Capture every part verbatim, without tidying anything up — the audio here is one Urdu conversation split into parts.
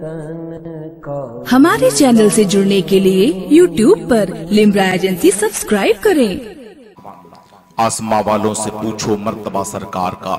ہمارے چینل سے جڑنے کے لیے یوٹیوب پر لمرا ایجنسی سبسکرائب کریں۔ آسماں والوں سے پوچھو مرتبہ سرکار کا،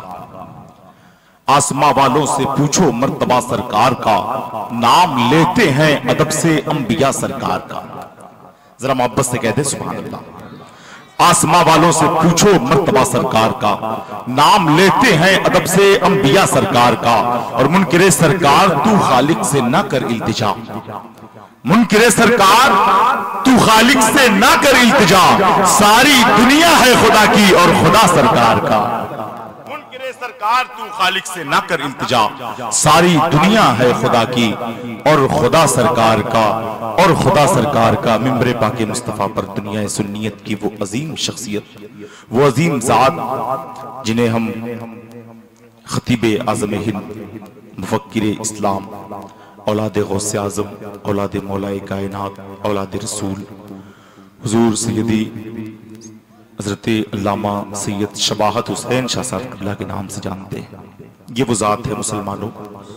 آسماں والوں سے پوچھو مرتبہ سرکار کا، نام لیتے ہیں ادب سے انبیاء سرکار کا۔ ذرا محبت سے کہہ دیں سبحان اللہ۔ آسماں والوں سے پوچھو مرتبہ سرکار کا، نام لیتے ہیں ادب سے انبیاء سرکار کا، اور منکر سرکار تو خالق سے نہ کر التجا، منکر سرکار تو خالق سے نہ کر التجا، ساری دنیا ہے خدا کی اور خدا سرکار کا۔ منکر سرکار تو خالق سے نہ کر التجا، ساری دنیا ہے خدا کی اور خدا سرکار کا، اور خدا سرکار کا۔ ممبر پاک مصطفیٰ پر دنیا سنیت کی وہ عظیم شخصیت، وہ عظیم ذات جنہیں ہم خطیب اعظم ہند، مفکر اسلام، اولاد غوث اعظم، اولاد مولا کائنات، اولاد رسول حضور سیدی حضرت علامہ سید شباہت حسین شاہ صاحب قبلہ کے نام سے جانتے ہیں۔ یہ وہ ذات ہے مسلمانوں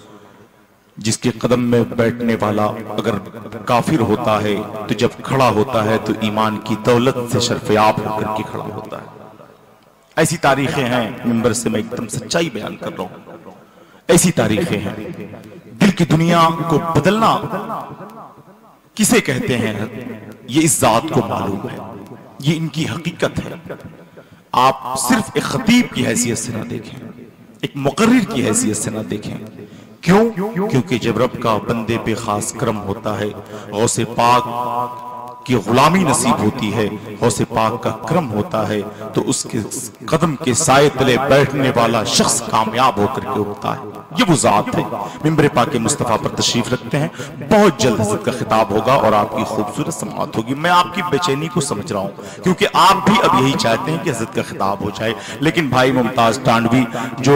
جس کے قدم میں بیٹھنے والا اگر کافر ہوتا ہے تو جب کھڑا ہوتا ہے تو ایمان کی دولت سے شرفیاب ہو کر کے کھڑا ہوتا ہے۔ ایسی تاریخیں ہیں، ممبر سے میں ایک دم سچائی بیان کر رہا ہوں، ایسی تاریخیں ہیں۔ دل کی دنیا کو بدلنا کسے کہتے ہیں یہ اس ذات کو معلوم ہے، یہ ان کی حقیقت ہے۔ آپ صرف ایک خطیب کی حیثیت سے نہ دیکھیں، ایک مقرر کی حیثیت سے نہ دیکھیں۔ کیوں؟ کیونکہ جب رب کا بندے پہ خاص کرم ہوتا ہے، غوث پاک کی غلامی نصیب ہوتی ہے، غوث پاک کا کرم ہوتا ہے، تو اس کے قدم کے سائے تلے بیٹھنے والا شخص کامیاب ہو کر کے اٹھتا ہے۔ یہ وہ ذات ہے۔ ممبر پاک مصطفیٰ پر تشریف رکھتے ہیں، بہت جلد حضرت کا خطاب ہوگا اور آپ کی خوبصورت سماعت ہوگی۔ میں آپ کی بے چینی کو سمجھ رہا ہوں کیونکہ آپ بھی اب یہی چاہتے ہیں کہ حضرت کا خطاب ہو جائے، لیکن بھائی ممتاز ٹانڈوی جو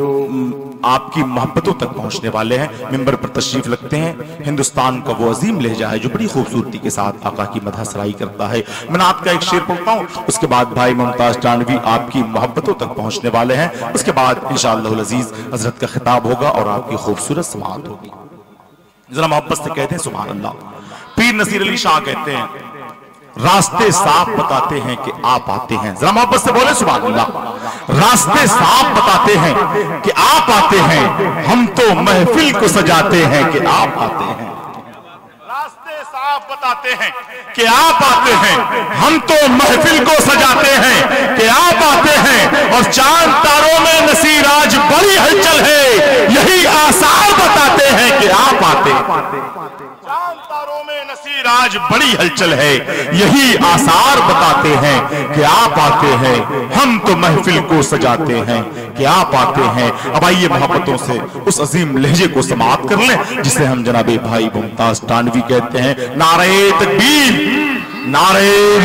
آپ کی محبتوں تک پہنچنے والے ہیں، ممبر پر تشریف رکھتے ہیں۔ ہندوستان کا وہ عظیم لہجہ ہے جو بڑی خوبصورتی کے ساتھ آقا کی مدح سرائی کرتا ہے۔ میں نعت کا ایک شعر پڑھتا ہوں، اس کے بعد بھائی ممتاز ٹانڈوی آپ کی محبتوں تک پہنچنے والے ہیں، اس کے بعد انشاءاللہ العزیز حضرت کا خطاب ہوگا اور آپ کی خوبصورت سماعت ہوگی۔ ذرا محبت سے کہتے ہیں سبحان اللہ۔ پیر نصیر علی شاہ کہتے ہیں راستے صاف بتاتے ہیں کہ آپ آتے ہیں۔ ذرا محبت سے بولے سبحان اللہ۔ راستے صاف بتاتے ہیں کہ آپ آتے ہیں، ہم تو محفل کو سجاتے ہیں کہ آپ آتے ہیں۔ راستے صاف بتاتے ہیں کہ آپ آتے ہیں، ہم تو محفل کو سجاتے ہیں کہ آپ آتے ہیں، اور چاند تاروں میں نصیر آج بڑی ہلچل ہے، یہی آثار بتاتے ہیں کہ آپ آتے ہیں۔ چاند تاروں میں نصیر آج بڑی ہلچل ہے، یہی آثار بتاتے ہیں کہ آپ آتے ہیں، ہم تو محفل کو سجاتے ہیں کہ آپ آتے ہیں۔ اب آئیے محبتوں سے اس عظیم لہجے کو سماعت کر لیں جسے ہم جناب بھائی ممتاز ٹانڈوی کہتے ہیں۔ نعرہ تکبیر، نعرہ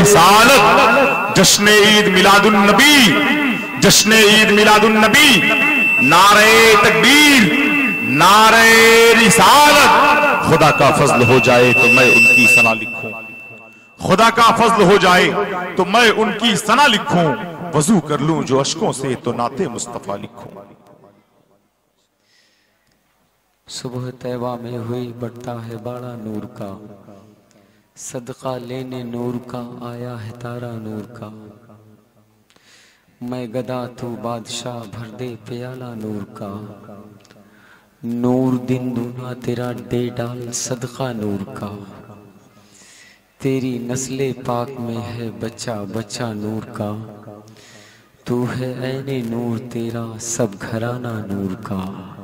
رسالت، جشن عید میلاد النبی، جشن عید میلاد النبی، نعرہ تکبیر، نعرہ رسالت۔ خدا کا فضل ہو جائے تو میں ان کی ثنا لکھوں، خدا کا فضل ہو جائے تو میں ان کی ثنا لکھوں، وضو کر لوں جو اشکوں سے تو نعت مصطفیٰ لکھوں۔ صبح طیبہ میں ہوئی بڑھتا ہے باڑا نور کا، صدقہ لینے نور کا آیا ہے تارا نور کا، میں گدا تو بادشاہ بھر دے پیالہ نور کا، نور دن دونا تیرا دے ڈال صدقہ نور کا، تیری نسل پاک میں ہے بچہ بچہ نور کا، تو ہے عین نور تیرا سب گھرانہ نور کا،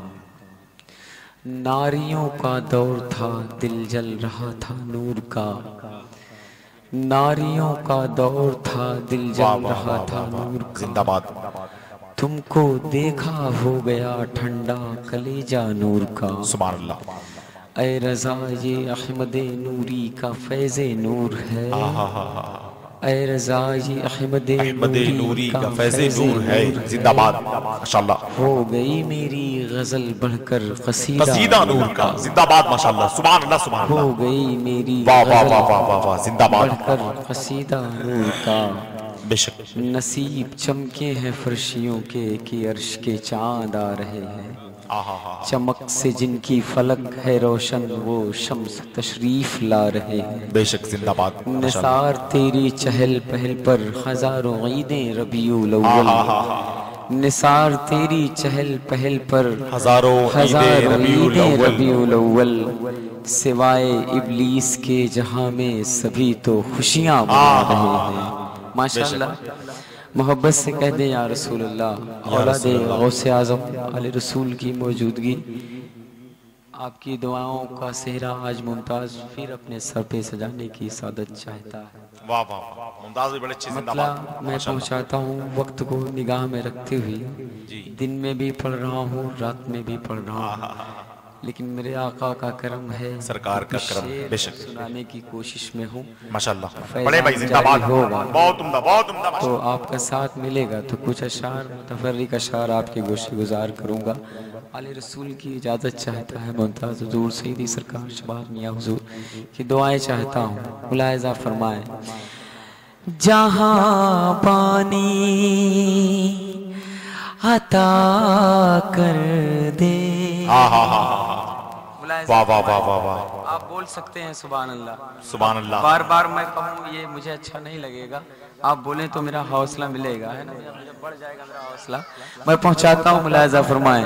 ناریوں کا دور تھا دل جل رہا تھا نور کا، ناریوں کا دور تھا دل جل رہا تھا نور کا، زندہ باد۔ تم کو دیکھا ہو گیا ٹھنڈا کلیجہ نور کا، سبحان اللہ۔ اے رضا یہ احمد نوری کا فیض نور ہے، اے رضا یہ احمد نوری کا فیض نور ہے، زندہ باد ماشاءاللہ۔ ہو گئی میری غزل بڑھ کر قصیدہ نور کا، زندہ باد ماشاءاللہ، سبحان اللہ سبحان اللہ۔ ہو گئی میری واہ واہ واہ واہ واہ، زندہ باد بڑھ کر قصیدہ نور کا، بے شک نصیب چمکے ہیں فرشیوں کے کہ عرش کے چاند آ رہے ہیں چمک سے جن کی فلک ہے روشن وہ شمس تشریف لا رہے ہیں بے شک زندہ باد نثار تیری چہل پہل پر ہزاروں عیدیں ربیع الاول نثار تیری چہل پہل پر ہزاروں ہزاروں عیدیں ربیع الاول سوائے ابلیس کے جہاں میں سبھی تو خوشیاں منا رہے ہیں ماشاءاللہ محبت سے کہہ دیں یا رسول اللہ اولاد غوث اعظم علی رسول کی موجودگی آپ کی دعاؤں کا صحرا آج ممتاز پھر اپنے سر پہ سجانے کی سعادت چاہتا ہے واہ واہ ممتاز بھی بڑے اچھے زندہ مطلب باد میں پہنچاتا ہوں وقت کو نگاہ میں رکھتے ہوئے دن میں بھی پڑھ رہا ہوں رات میں بھی پڑھ رہا ہوں لیکن میرے آقا کا کرم ہے سرکار کا کرم بے شک سنانے کی کوشش میں ہوں ماشاءاللہ بڑے بھائی زندہ باد بہت عمدہ بہت عمدہ تو آپ کا ساتھ ملے گا تو کچھ اشعار متفرق اشعار آپ کے گوشے گزار کروں گا علی رسول کی اجازت چاہتا ہے ممتاز حضور سیدی سرکار شباب میاں حضور کی دعائیں چاہتا ہوں ملاحظہ فرمائیں جہاں پانی عطا کر دے واہ واہ واہ واہ واہ آپ بول سکتے ہیں سبحان اللہ سبحان اللہ بار بار میں کہوں یہ مجھے اچھا نہیں لگے گا آپ بولیں تو میرا حوصلہ ملے گا ہے نا بڑھ جائے گا میرا حوصلہ میں پہنچاتا ہوں ملاحظہ فرمائیں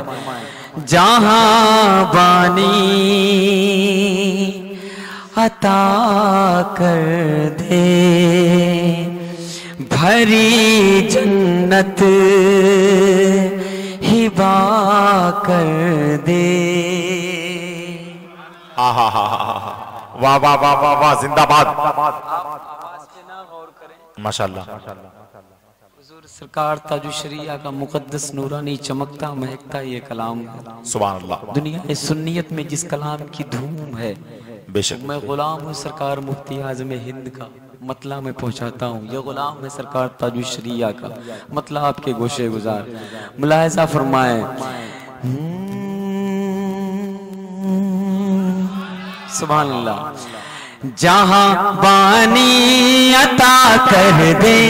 جہاں بانی عطا کر دے بھری جنت ہبا کر دے واہ واہ واہ واہ واہ زندہ باد ماشاءاللہ حضور سرکار تاج الشریعہ کا مقدس نورانی چمکتا مہکتا یہ کلام ہے سبحان اللہ دنیا سنیت میں جس کلام کی دھوم ہے بے شک میں غلام ہوں سرکار مفتی اعظم ہند کا مطلع میں پہنچاتا ہوں یہ غلام ہے سرکار تاج الشریعہ کا مطلع آپ کے گوشے گزار ملاحظہ فرمائیں سبحان اللہ جہاں بانی عطا کر دے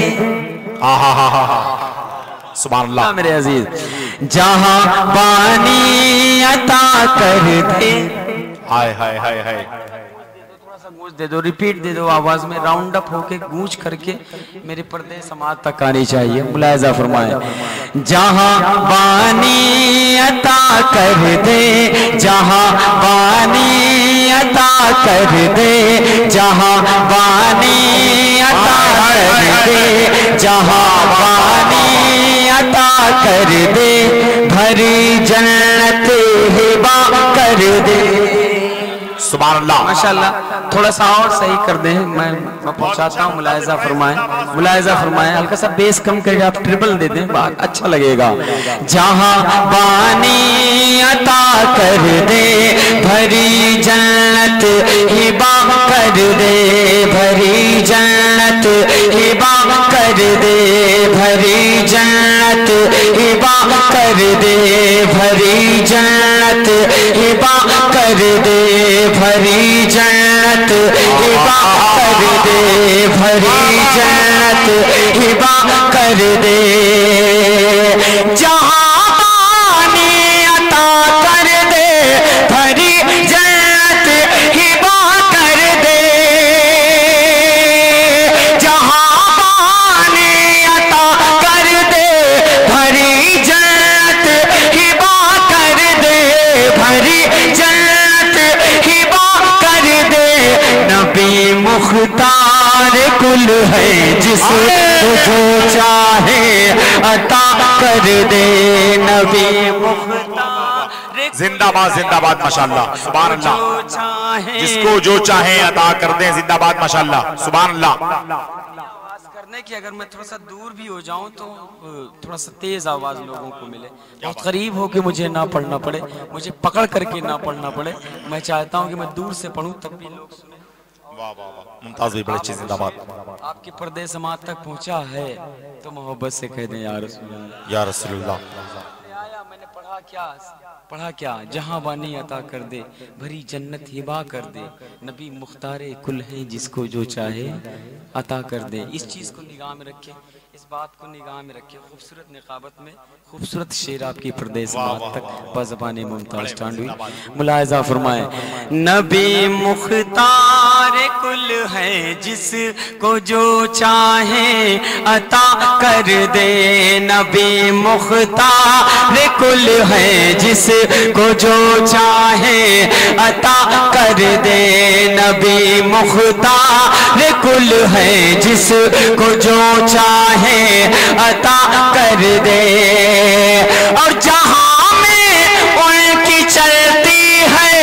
سبحان اللہ میرے عزیز جہاں بانی عطا کر دے ہائے ہائے ہائے ہائے تھوڑا سا گونج دے دو ریپیٹ دے دو آواز میں راؤنڈ اپ ہو کے گونج کر کے میرے پردے سماعت تک آنی چاہیے ملاحظہ فرمائیں جہاں بانی عطا کر دے جہاں بانی عطا کر دے جہاں بانی عطا کر دے جہاں بانی عطا کر دے بھری جنت ہبا کر دے سبحان اللہ ماشاءاللہ تھوڑا سا اور صحیح کر دیں میں پہنچاتا ہوں ملاحظہ فرمائیں ملاحظہ فرمائیں ہلکا سا بیس کم کر کے آپ ٹرپل دے دیں بات اچھا لگے گا جہاں بانی عطا کر دے بھری جنت ہبا کر دے بھری جنت ہبا کر دے بھری جنت ہبا کر دے بھری جنت ہبا کر دے بھری جنت ہبا کر دے بھری جنت ہبا کر دے جہاں بانی عطا کر دے بھری جنت ہبا کر دے جہاں بانی عطا کر دے بھری جنت ہبا کر دے بھری جنت ہبا کر دے نبی مختار کل ہے جس کو جو چاہے عطا کر دے نبی مختار زندہ باد زندہ باد ماشاءاللہ سبحان اللہ جس کو جو چاہے عطا کر دیں زندہ باد ماشاءاللہ سبحان اللہ آواز کرنے کی اگر میں تھوڑا سا دور بھی ہو جاؤں تو تھوڑا سا تیز آواز لوگوں کو ملے بہت قریب ہو کہ مجھے نہ پڑھنا پڑے مجھے پکڑ کر کے نہ پڑھنا پڑے میں چاہتا ہوں کہ میں دور سے پڑھوں تب بھی لوگ سنیں ممتاز بھی بڑے اچھے زندہ باد آپ کے پردے سماعت تک پہنچا ہے تو محبت سے کہہ دیں یا رسول اللہ یا رسول اللہ میں آیا میں نے پڑھا پڑھا کیا پڑھا کیا جہاں بانی عطا کر دے بھری جنت ہبا کر دے نبی مختار کل ہے جس کو جو چاہے عطا کر دے. اس چیز کو نگاہ میں رکھے, اس بات کو نگاہ میں رکھے. خوبصورت نقابت میں خوبصورت شعر آپ کی پردیس بات تک بزبان ممتاز ٹانڈوی. ملاحظہ فرمائے نبی مختار کل ہے جس کو جو چاہے عطا کر دے. نبی مختار کل ہے جس کو جو چاہے عطا کر دے. نبی مختار کل ہے جس کو جو چاہے عطا کر دے. اور جہاں میں ان کی چلتی ہے,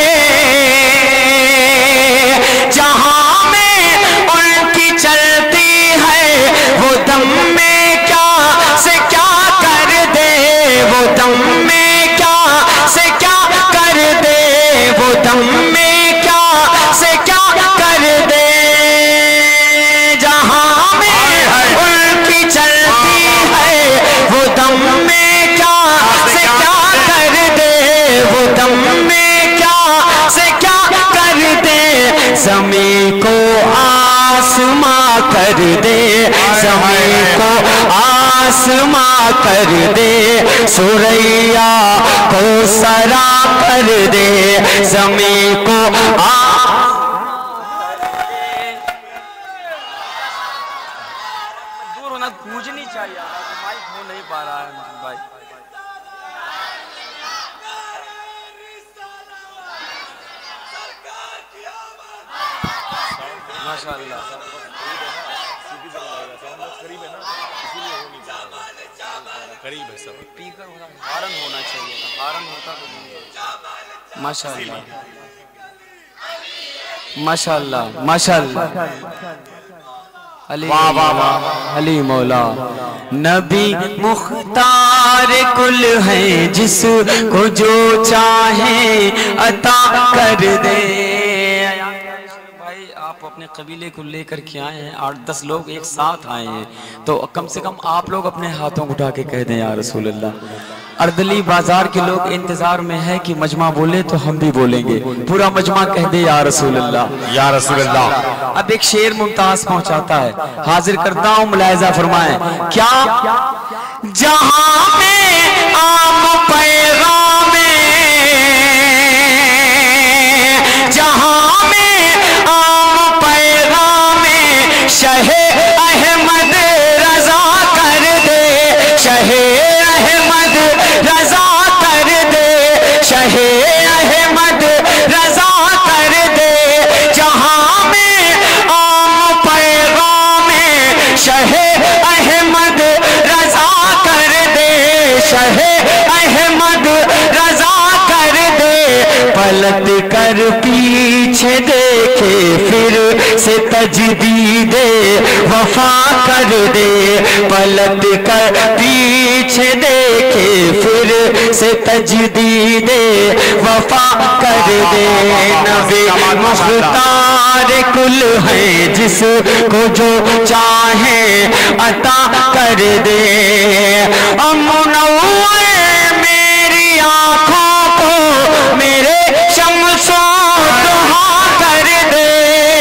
جہاں میں ان کی چلتی ہے, وہ دم میں کیا سے کیا کر دے. وہ دم میں کیا سے کیا کر دے. وہ دم میں کیا سے کیا کر دے. جہاں میں ان کی چلتی ہے, وہ دم میں کیا سے کیا کر دے. وہ دم میں کیا سے کیا کر دے. زمین کو آسماں کر دے, زمین کو آسماں کر دے. سوریا کو سرا کر دے, زمین کو دور ہونا گونجنی چاہیے. مائک ہو نہیں پا رہا ہے بھائی. ماشاءاللہ قریب ہے سب. اسپیکر ہارن ہونا چاہیے, ہارن ہوتا تو ماشاءاللہ ماشاءاللہ ماشاءاللہ. علی علی مولا نبی مختار کل ہے جس کو جو چاہے عطا کر دے. بھائی آپ اپنے قبیلے کو لے کر کے آئے ہیں, آٹھ دس لوگ ایک ساتھ آئے ہیں, تو کم سے کم آپ لوگ اپنے ہاتھوں اٹھا کے کہہ دیں یا رسول اللہ. اردلی بازار کے لوگ انتظار میں ہے کہ مجمع بولے تو ہم بھی بولیں گے. پورا مجمع کہہ دے یا رسول اللہ یا رسول اللہ. اب ایک شعر ممتاز پہنچاتا ہے, حاضر کرتا ہوں, ملاحظہ فرمائیں. کیا جہاں میں عام پیغام جہاں میں عام پیغام شہ احمد رضا کر دے. شہ احمد رضا کر دے. شہ احمد رضا کر دے. جہاں میں عام پیغام شہ احمد رضا کر دے. شہ احمد رضا کر دے. پلٹ کر پیچھے دیکھے پھر سے تجدید وفا کر دے. پلٹ کر پیچھے دیکھے پھر سے تجدید وفا کر دے. نبی مختار کل ہے جس کو جو چاہے عطا کر دے. منور میری آنکھوں کو میرے شمس و ضحا کر دے.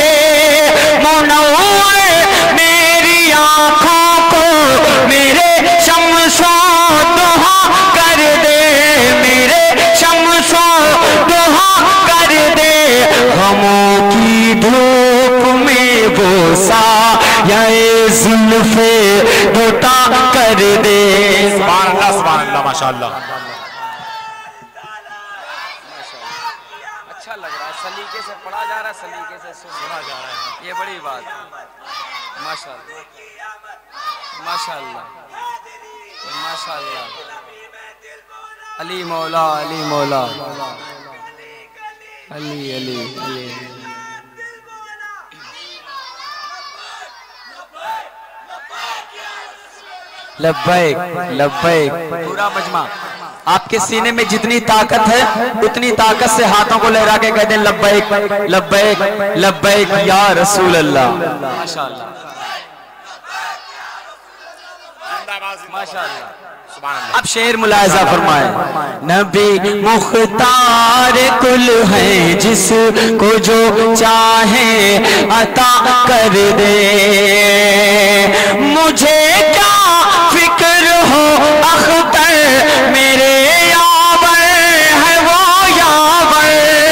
منور میری آنکھوں کو میرے شمس و ضحا کر دے. میرے شمس و ضحا کر دے. غموں کی دھوپ میں وہ سایہ زلف دوتا کر دے. سبحان اللہ سبحان اللہ ماشاءاللہ. اچھا لگ رہا ہے, سلیقے سے پڑھا جا رہا ہے, سلیقے سے سنا جا رہا ہے, یہ بڑی بات ہے. ماشاءاللہ ماشاءاللہ ماشاءاللہ. علی مولا علی مولا علی علی علی. لبیک لبیک. پورا مجمع آپ کے سینے میں جتنی طاقت ہے اتنی طاقت سے ہاتھوں کو لہرا کے کہہ دیں لبیک لبیک لبیک یا رسول اللہ. ماشاءاللہ ماشاءاللہ اب شعر ملاحظہ فرمائے. نبی مختار کل ہیں جس کو جو چاہے عطا کر دے. مجھے کیا فکر ہو اختر میرے یاور ہے وہ یاور.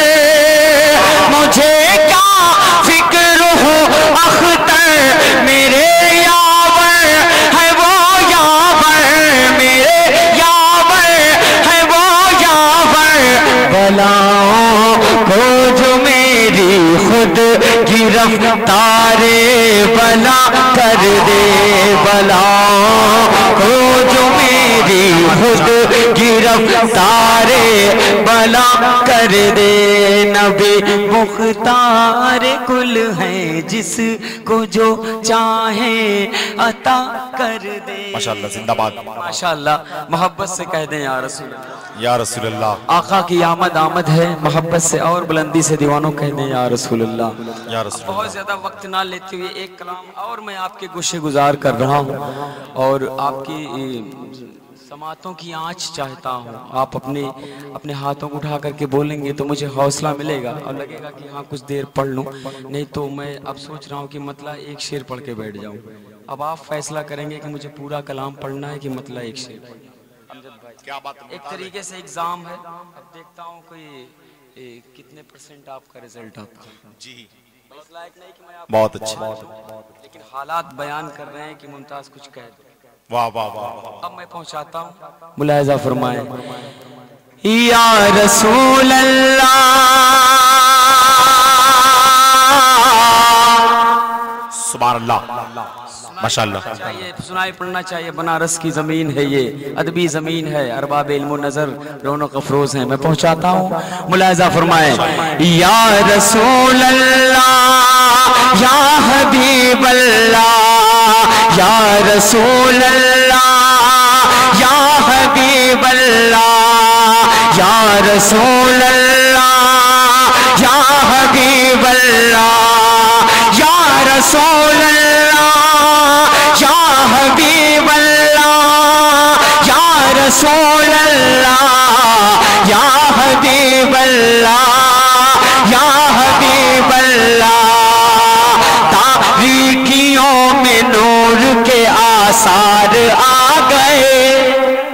مجھے کیا فکر ہو اختر میرے یاور ہے وہ یاور. میرے یاور ہے وہ یاور. بلاؤں کو جو میری خود گرفتار بلا کر دے. بلاؤں کو جو میری خود گرفتار بلا کر دے. نبی مختار کل ہیں جس کو جو چاہے عطا کر دے. ماشاءاللہ زندہ باد. ماشاءاللہ محبت سے کہہ دیں یا رسول اللہ. یا رسول اللہ. آقا کی آمد آمد ہے محبت سے اور بلندی سے دیوانوں کہہ دیں یا رسول اللہ. یا رسول اللہ. بہت زیادہ وقت نہ لیتے ہوئے ایک کلام اور میں آپ کے گوشے گزار کر رہا ہوں اور آپ کی سماعتوں کی آنچ چاہتا ہوں. آپ اپنے اپنے ہاتھوں کو اٹھا کر کے بولیں گے تو مجھے حوصلہ ملے گا اور لگے گا کہ ہاں کچھ دیر پڑھ لوں. نہیں تو میں اب سوچ رہا ہوں کہ مطلع ایک شعر پڑھ کے بیٹھ جاؤں. اب آپ فیصلہ کریں گے کہ مجھے پورا کلام پڑھنا ہے کہ مطلع ایک شعر. ایک طریقے سے ایگزام ہے. اب دیکھتا ہوں کوئی کتنے پرسنٹ آپ کا رزلٹ آتا ہے. جی بہت اچھا. لیکن حالات بیان کر رہے ہیں کہ ممتاز کچھ کہہ دو. واہ واہ واہ. اب میں پہنچاتا ہوں. ملاحظہ فرمائیں. یا رسول اللہ سبحان اللہ. ماشاءاللہ. چاہیے سنائی پڑھنا چاہیے. بنارس کی زمین ہے یہ ادبی زمین ہے. ارباب علم و نظر رونق افروز ہیں. میں پہنچاتا ہوں. ملاحظہ فرمائیں. یا رسول اللہ یا حبیب اللہ یا رسول اللہ یا حبیب اللہ یا رسول اللہ یا حبیب اللہ یا رسول اللہ یا حبیب اللہ یا رسول اللہ یا حبیب اللہ یا حبیب اللہ. تاریکیوں میں نور کے آثار آ گئے.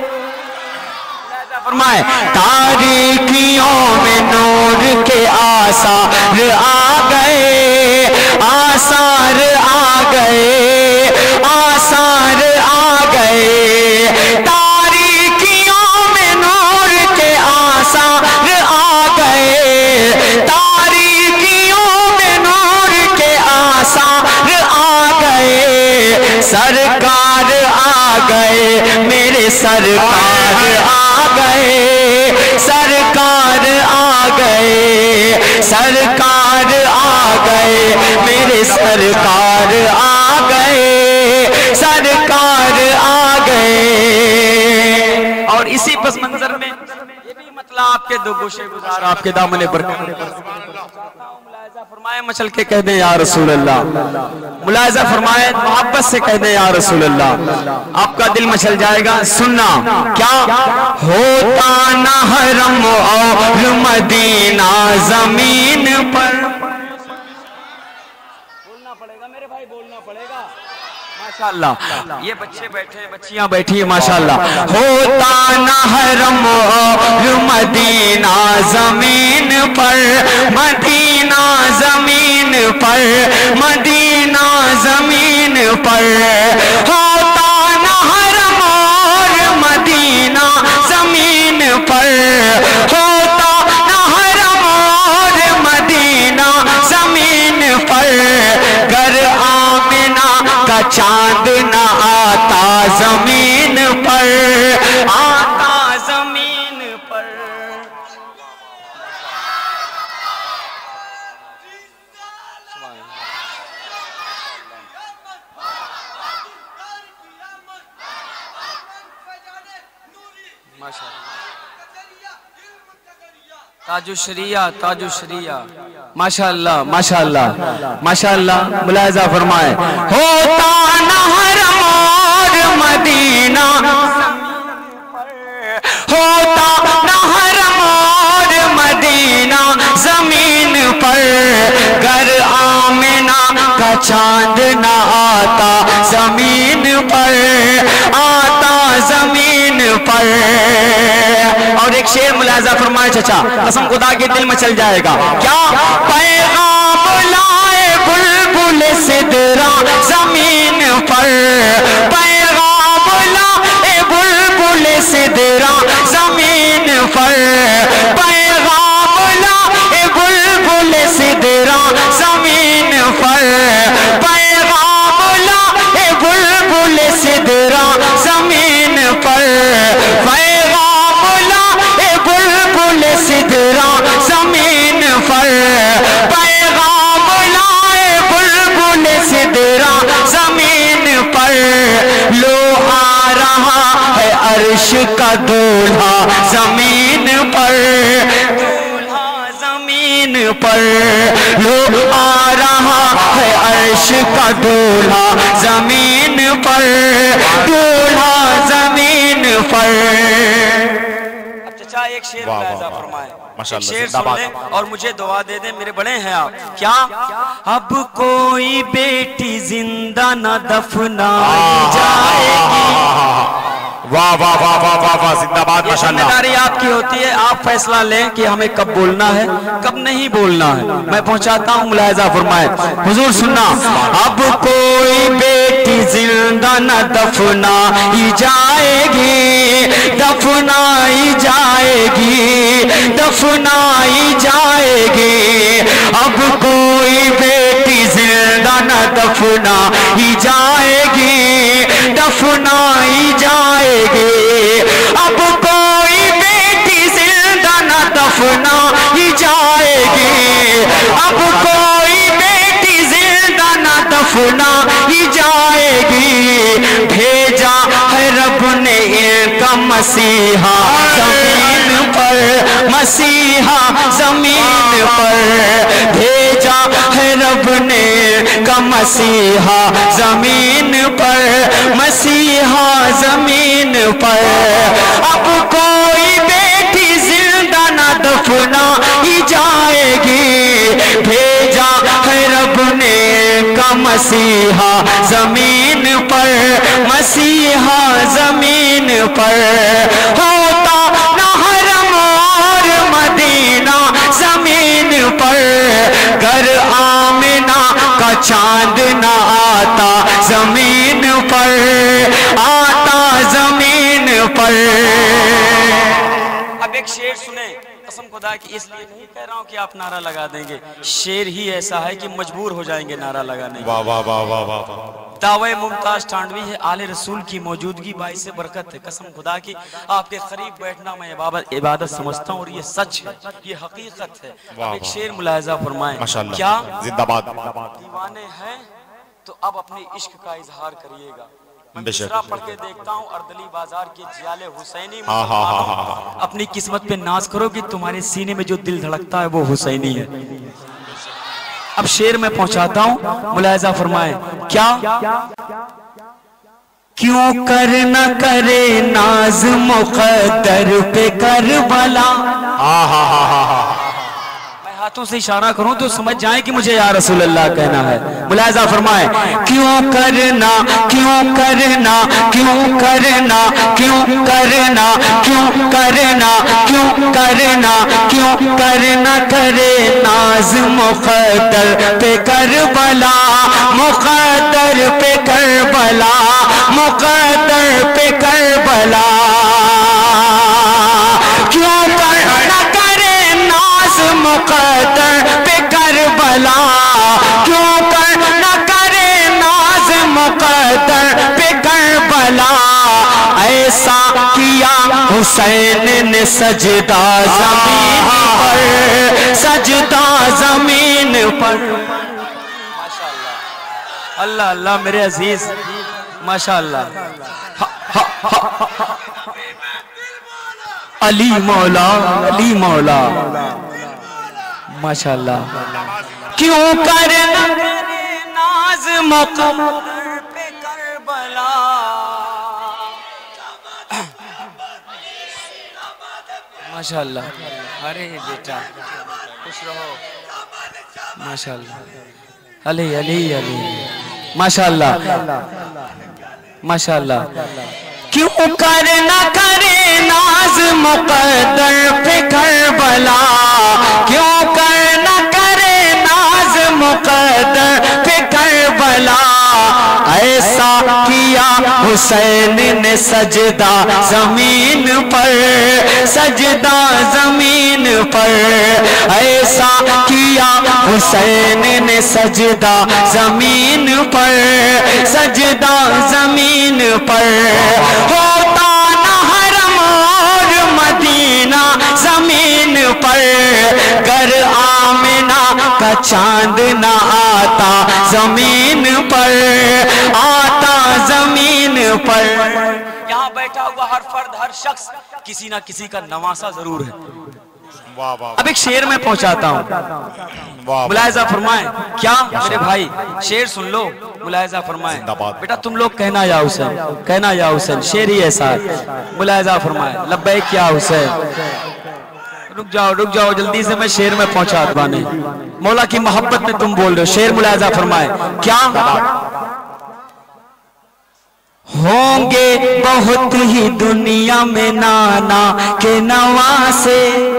فرمائے. تاریکیوں میں نور کے آثار آ گئے. آثار آ گئے. آثار آ گئے. تاریکیوں میں نور کے آثار آ گئے. تاریکیوں میں نور کے آثار آ گئے. سرکار آ گئے میرے سرکار آ گئے. سرکار آ گئے. سرکار آ گئے میرے سرکار آ گئے. سرکار آ گئے. اور اسی پس منظر میں یہ بھی مطلب آپ کے دو گوشے گزار آپ کے دامن پر ملاحظہ فرمائے. مچل کے کہہ دیں یا رسول اللہ. ملاحظہ فرمائے. محبت سے کہہ دیں یا رسول اللہ. آپ کا دل مچل جائے گا. سننا کیا ہوتا نہ حرم اور مدینہ زمین پر. بولنا پڑے گا میرے بھائی. بولنا پڑے گا. ماشاءاللہ. یہ بچے بیٹھے بچیاں بیٹھی ہیں ماشاءاللہ. ہوتا نہ حرم اور مدینہ زمین پر. مدینہ زمین پر. مدینہ زمین پر. ہوتا نہ حرم اور مدینہ زمین پر. ہوتا نہ حرم اور مدینہ زمین پر. گر آمنہ کا چاند نہ آتا زمین پر. آتا زمین پر. تاج الشریعہ تاج الشریعہ. ماشاءاللہ ماشاءاللہ ماشاءاللہ. ملاحظہ فرمائے. ہوتا نہ حرم اور مدینہ چاند نہ آتا زمین پر، آتا زمین پر. اور ایک شعر ملاحظہ فرمائے چچا، قسم خدا کے دل میں چل جائے گا. کیا پیغام لائے بلبل سدرا زمین پر، پیغام لائے بلبل سدرا زمین پر، پیغام لائے بلبل سدرا زمین پر، پیغام لائے بلبل سدرا زمین پر، پیغام لائے بلبل سدرا زمین پر، پیغام لائے بلبل سدرا زمین پر. لو آ رہا ہے عرش کا دولہا زمین پر، دولہا زمین پر. لو آ رہا ہے عرش کا دولہا زمین پر، دولہا زمین پر. اب چچا ایک شعر ملاحظہ فرمائے، ایک شعر سن لیں اور مجھے دعا دے دیں، میرے بڑے ہیں آپ. کیا اب کوئی بیٹی زندہ نہ دفنائی جائے گی. واہ واہ واہ واہ واہ واہ، زندہ باد یہ ذمہ داری آپ کی ہوتی ہے، آپ فیصلہ لیں کہ ہمیں کب بولنا ہے کب نہیں بولنا ہے. میں پہنچاتا ہوں، ملاحظہ فرمائے حضور سننا. اب کوئی بیٹی زندہ نہ دفنائی جائے گی، دفنائی جائے گی، دفنائی جائے گی. اب کوئی بیٹی زندہ نہ دفنائی جائے گی، دفنائی جائے گی. اب کوئی بیٹی زندہ نہ دفنائی جائے گی، اب کوئی بیٹی زندہ نہ دفنائی جائے گی. بھیجا ہے رب نے ان کا مسیحا زمین پر، مسیحا زمین پر. بھیجا ہے رب نے کا مسیحا زمین پر، مسیحا زمین پر. اب کوئی بیٹی زندہ نہ دفنائی جائے گی. بھیجا ہے رب نے کا مسیحا زمین پر، مسیحا زمین پر. ہوتا نہ حرم اور مدینہ زمین پر، گر آمنہ کا چاند نہ آتا زمین پر، آتا زمین پر. اب ایک شعر سنیں، قسم خدا کی اس لیے نہیں کہہ رہا ہوں کہ آپ نعرہ لگا دیں گے، شعر ہی ایسا ہے کہ مجبور ہو جائیں گے نعرہ لگانے. واہ واہ واہ واہ واہ. دعوی ممتاز ٹانڈوی ہے، آل رسول کی موجودگی باعث برکت ہے. قسم خدا کی آپ کے قریب بیٹھنا میں عبادت سمجھتا ہوں اور یہ سچ ہے، یہ حقیقت ہے. اب ایک شعر ملاحظہ فرمائیں. کیا زندہ باد. دیوانے ہیں تو اب اپنے عشق کا اظہار کریے گا. میں دوسرا پڑھ کے دیکھتا ہوں، اردلی بازار کے جیال حسینی مسلمانوں، اپنی قسمت پہ ناز کرو کہ تمہارے سینے میں جو دل دھڑکتا ہے وہ حسینی ہے. اب شعر میں پہنچاتا ہوں، ملاحظہ فرمائیں. کیا کیوں کر نہ کرے ناز مقدر پہ کربلا. میں ہاتھوں سے اشارہ کروں تو سمجھ جائیں کہ مجھے یا رسول اللہ کہنا ہے. ملاحظہ فرمائیں. کیوں کرنا کیوں کرنا کیوں کرنا کیوں کرنا کیوں کرنا کیوں کرنا کیوں کرنا کرے ناز مقدر پہ کربلا، مقدر پہ کربلا، مقدر پہ کربلا. کیوں کرنا کرے ناز مقدر پہ کربلا، کیوں کرنا کرے ناز مقدر پہ کربلا. ایسا کیا حسین نے سجدہ زمین پر، سجدہ زمین پر. اللہ اللہ میرے عزیز، ماشاءاللہ. علی مولا، علی مولا، ماشاءاللہ. کیوں کرنا ناز مقدر پہ کربلا. ماشاءاللہ. ارے بیٹا خوش رہو، ماشاءاللہ. علی علی علی माशाअल्लाह माशाअल्लाह। क्यों कर न करे नाज मुक़द्दर पे करबला, क्यों कर न करे नाज मुक़द्दर पे करबला। ऐसा किया हुसैन ने सजदा जमीन पर, सजदा जमीन पर। ऐसा किया हुसैन ने सजदा जमीन पर, सजदा जमीन पर। होता न हरम और मदीना जमीन पर, गर आमिना का चांद न आता जमीन पर, आता जमीन पर। यहाँ बैठा हुआ हर फर्द, हर शख्स किसी ना किसी का नवासा जरूर है। वाह वाह। अब एक शेर में पहुंचाता हूँ, मुलाहिजा फरमाएं। क्या मेरे भाई, शेर सुन लो, मुलाहिजा फरमाएं। बेटा तुम लोग कहना या हुसैन, कहना या हुसैन, शेर ही ऐसा है। मुलाहिजा फरमाएं, लब्बैक या हुसैन। रुक जाओ रुक जाओ, जल्दी से मैं शेर में पहुंचा दबाने। मौला की मोहब्बत में तुम बोल रहे हो, शेर मुलाहिजा फरमाएं। क्या होंगे बहुत ही दुनिया में नाना के नवासे,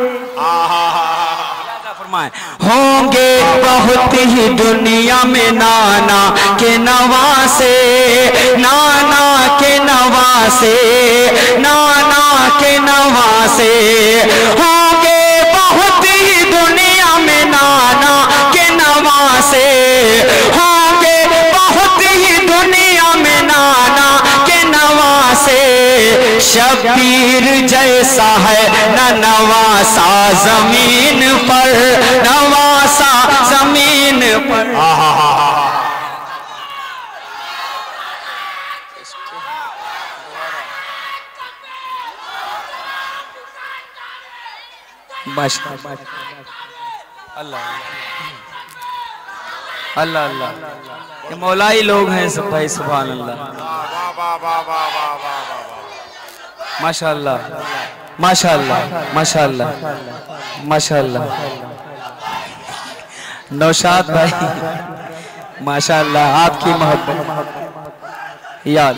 होंगे बहुत ही दुनिया में नाना के नवासे, नाना के नवासे, नाना के नवासे। होंगे बहुत ही दुनिया में नाना के नवासे, होंगे बहुत ही दुनिया में नाना के नवासे। शबीर जैसा है न नवासा जमीन पर, नवासा जमीन पर। अल्लाह अल्लाह अल्लाह, ये मौलाई लोग हैं सब भाई, सुभान अल्लाह। माशाअल्लाह माशाअल्लाह माशाअल्लाह माशाअल्लाह। नौशाद भाई माशाअल्लाह, आपकी मोहब्बत याद।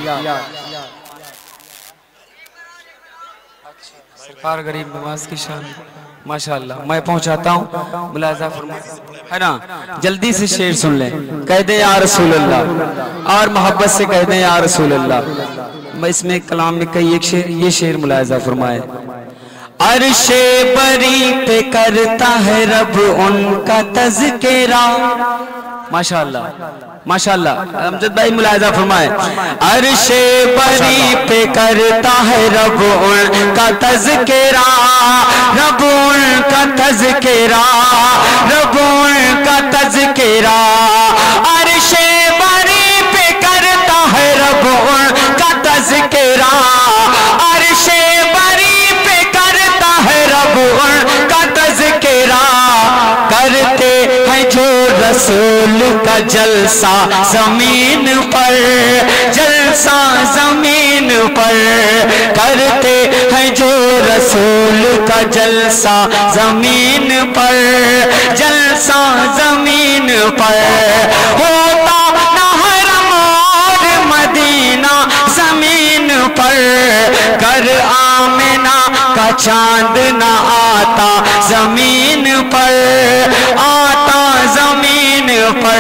सरकार गरीब नवाज की शान, माशाअल्लाह। मैं पहुंचाता हूँ, मुलाहिजा फरमाएं, है ना। जल्दी से शेर सुन लें, कह दे या रसूल अल्लाह, और मोहब्बत से कह दे या रसूल अल्लाह। मैं इसमें कलाम में कई एक शेर, ये शेर मुलाहिजा फरमाए। अर्शे बरी पे करता है रब उनका तज़किरा, माशाअल्लाह माशाअल्लाह। अमजद भाई मुलाहिजा फरमाए। अर्शे बरी पे करता है रब उनका तज़किरा, रब उनका तज़किरा, रब उनका तज़किरा। अर्शे बरी पे करता है रब उनका तज़किरा, अर्शे बरी पे करता है रब उनका तज़किरा। करते हैं जो रसूल का जलसा जमीन पर, जलसा जमीन पर। करते हैं जो रसूल का जलसा जमीन पर, जलसा जमीन पर। होता न हरम और मदीना जमीन पर, कर आमिना का चांद न आता जमीन पर, आता जमीन पर।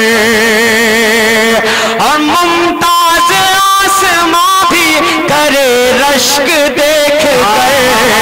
और मुमताज आसमां भी करे रश्क देख कर,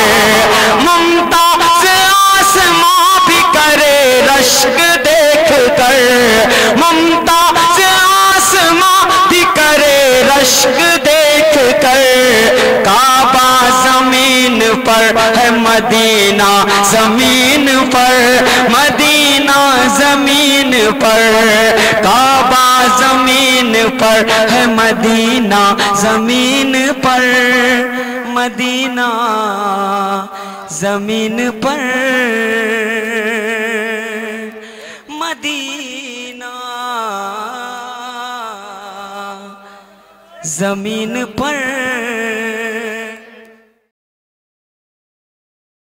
मुमताज आसमां भी करे रश्क देख कर, मुमताज आसमां भी करे रश्क देख कर। काबा जमीन पर है मदीना जमीन पर, मदीना जमीन पर। काबा जमीन पर है मदीना जमीन पर, मदीना जमीन पर, मदीना जमीन पर।